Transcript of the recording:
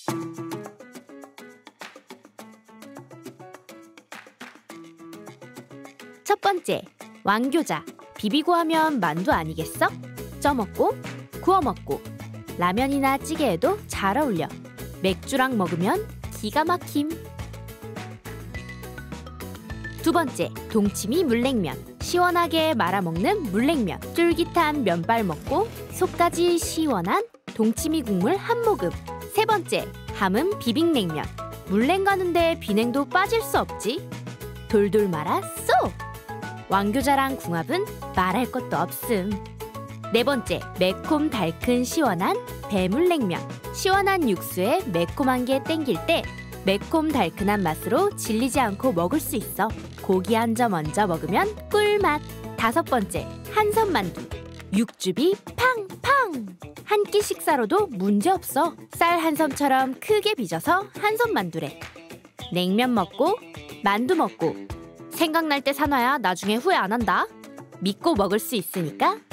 첫 번째, 왕교자. 비비고 하면 만두 아니겠어? 쪄먹고, 구워먹고, 라면이나 찌개에도 잘 어울려. 맥주랑 먹으면 기가 막힘. 두 번째, 동치미 물냉면. 시원하게 말아먹는 물냉면. 쫄깃한 면발 먹고 속까지 시원한 동치미 국물 한 모금. 세 번째, 함흥 비빔냉면. 물냉 가는데 비냉도 빠질 수 없지. 돌돌 말아 쏙! 왕교자랑 궁합은 말할 것도 없음. 네 번째, 매콤 달큰 시원한 배물냉면. 시원한 육수에 매콤한 게 땡길 때 매콤 달큰한 맛으로 질리지 않고 먹을 수 있어. 고기 한 점 얹어 먹으면 꿀맛. 다섯 번째, 한선만두. 육즙이 팡팡. 한 끼 식사로도 문제없어. 쌀 한 섬처럼 크게 빚어서 한선만두래. 냉면 먹고 만두 먹고 생각날 때 사놔야 나중에 후회 안 한다. 믿고 먹을 수 있으니까